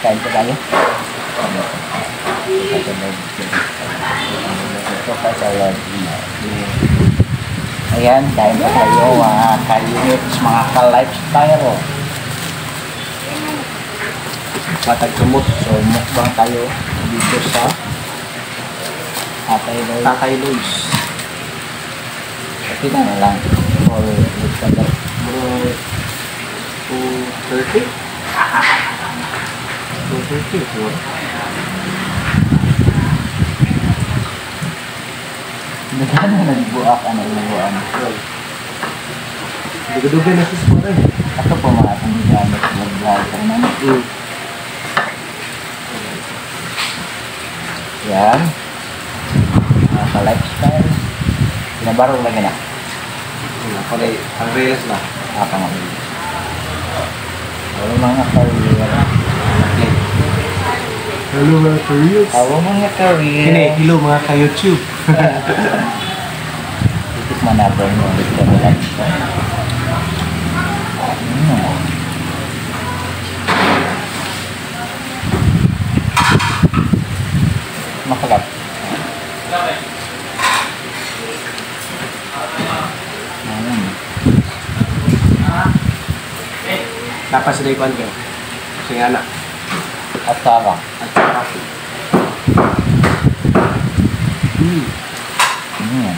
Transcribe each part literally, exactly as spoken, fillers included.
kain pa tayo. Ito pa sa ayan, kain pa tayo mga ka-units, mga ka-lifestyle. Matagkumot, so mukbang tayo dito sa Tatay Lois. Tatay Lois. Kasi na lang for Alexander. two thirty? two thirty po. Nagano nagbuak ano nagbuan. Dugay-dugay na sis po rin. Ato po mga itong gamit vlog naman. Mm. Yan. Mga ka-lifestyle. Pinabarong lagi na. Ako na, ang reels na. Apa nga. Hello mga career. Hello mga careers. Hello mga career. Kini, hello mga ka-YouTube. Itik manabang mo ulit ka nila. Hmm. Makalap. Hmm. Dapat sa daikuan kayo. Kasi nga na. At saka. At saka. Hmm. Hmm.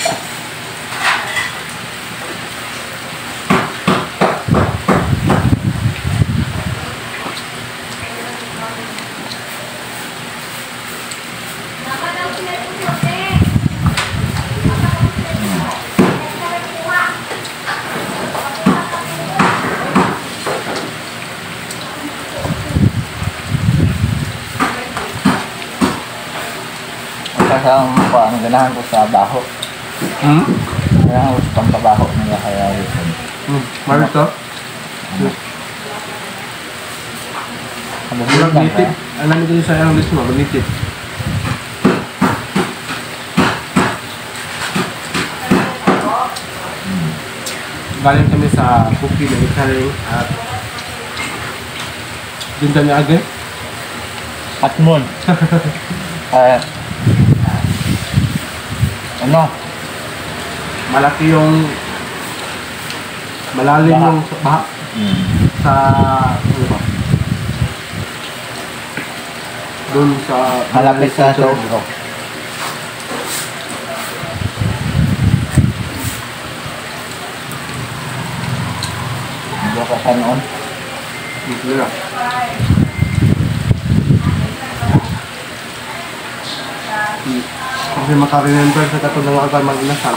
Kasi ang ano, ganahan ko sa baho. Hmm? Ganahan ko sa pampabaho nila kaya yun. Hmm. Marito? Ano Murag nitid. Alam mo din sa ayang list mo, nitid. Galing kami sa Cookie na ikaling at dinta niya agay. At moon. Eh, ano? Malaki yung malalim Baha. yung baha Hmm. sa ano ba? Doon sa Malapit sa Sobro. Hindi ko sa noon. Dito na. Kasi maka-remember sa katong ng mga mag-inasal.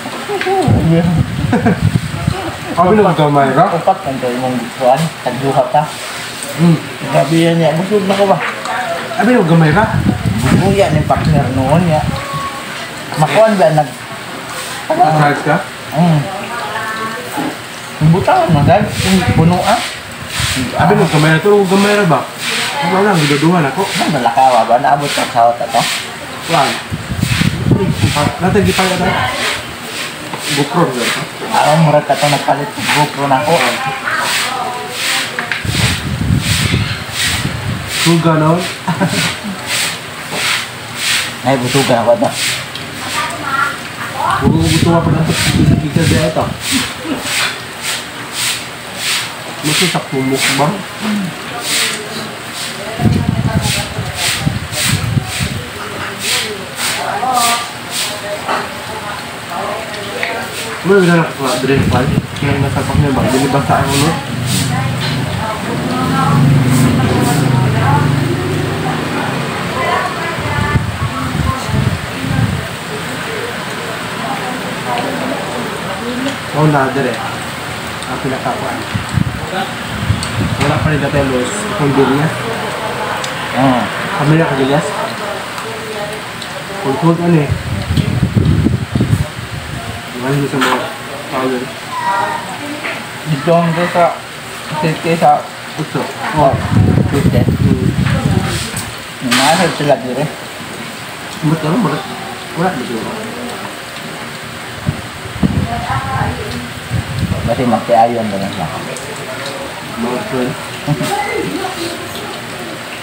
Abi nung gamay ra? Upat ang kayo mong buwan. Tagduha ka. Hmm. Gabi yan niya. Busog na ko ba? Abi nung gamay ra? Buya ni partner noon niya. Makuan ba nag... Charge ka? Hmm. Ang butang mo dahil. Yung puno ah. Abi nung gamay ra to, nung gamay ra ba? Ano lang, giduduhan ako. Ano nalakawa ba? Naabot ka sa hota to? Wag. Natin gipaya tayo. GoPro ba ito? Ako murag ka to nagpalit. GoPro na ko. Suga noon. Ay, butugan ako ito. Huwag mo gusto pa na ito. Isa ito. Masusak mo mukbang. Ano yung nanak ko? Adren Pal? Yung nasapak niya ba? Binibasa ang ulo? Oo na, dire. Ang pinakakuan. Wala pa rin dapelos. Kung Gilyas. Oo. Kami na ka-Gilyas. Kung kung ano eh. Iwan mo sa mga power. Dito ang doon sa safety sa Utso. oh, safety. Hmm. Nanahal sila dito eh. Ba't ka rin? Wala dito. Kasi magtiayon doon lang. Mga friend.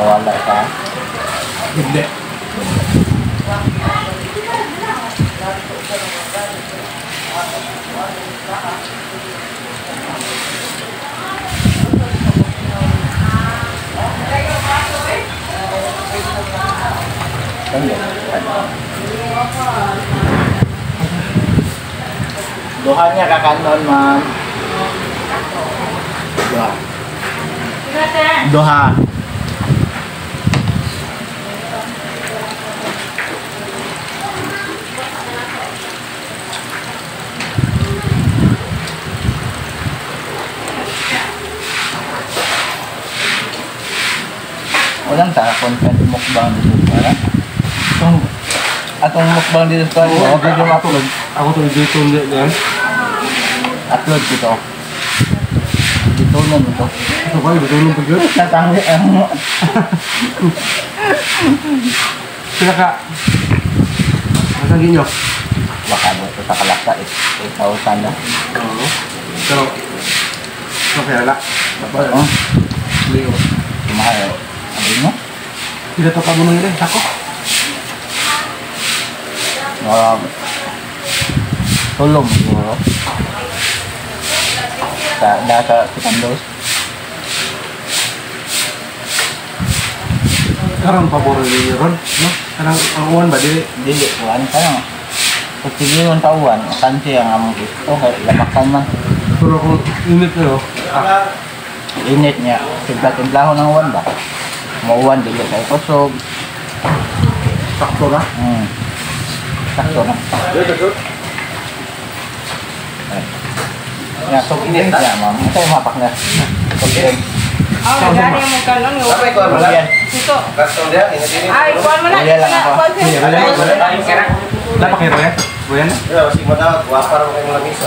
Wala ka. Hindi. Duha niya kakanon, ma'am. Duha. Duha. Walang ta content mukbang dito para. Itong atong mukbang dito sa Oo, oh, video ako upload. Ako to dito hindi yan. Upload dito. Dito na dito. Ito ba, ito nung pag-yun? Natangi ang Sila ka. Masang ginyo? baka dito sa kalaksa is eight thousand na. Oo. Pero, okay, wala. Oh, Leo. mahal. Ano mo? Sila to pa mo nang yun, ako. Um, tulong siguro. Sa data Picandos. Karang pabor ni Ron, no? Karang ang uwan ba di? Dili kuan kana. Pag sigiyon sa uwan, kansi ang among gusto kay lamakan man. Pero kung init na, no? Ah, Init niya. Timpla-timplahon ng uwan ba? Mauwan dili kay kusog. sakto na. Hmm. Sakto na. Ya, so init na, ma'am. Ito yung mapak na. Okay. Oh, nagani mo kanon yo. Sampai kuan wala. Ito. Custom dia ini sini. Ay, kuan mo na. Wala lang ako. Kuan Iya, wala, wala. siya. Dapat kayo ya? Buyan na? Ya masih modal kuapar pakai mulai bisa.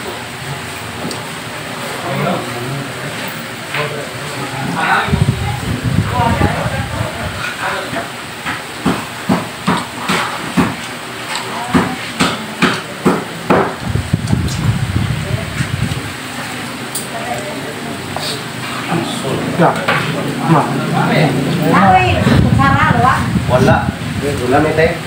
Ya. Ma. Ay, sara lo ah. Wala. Wala may tayo.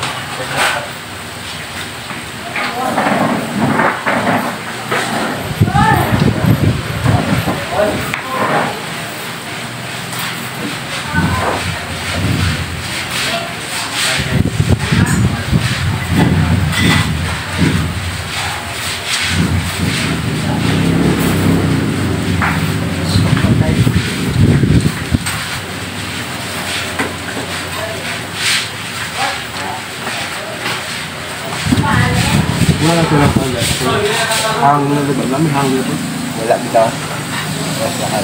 Wala ko lang pala. Hangin na diba? Lami hangin ito. Wala bitaw. Yes, mahal.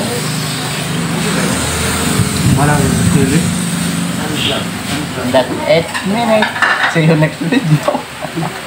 Walang sili. That's eight minutes. See you next video.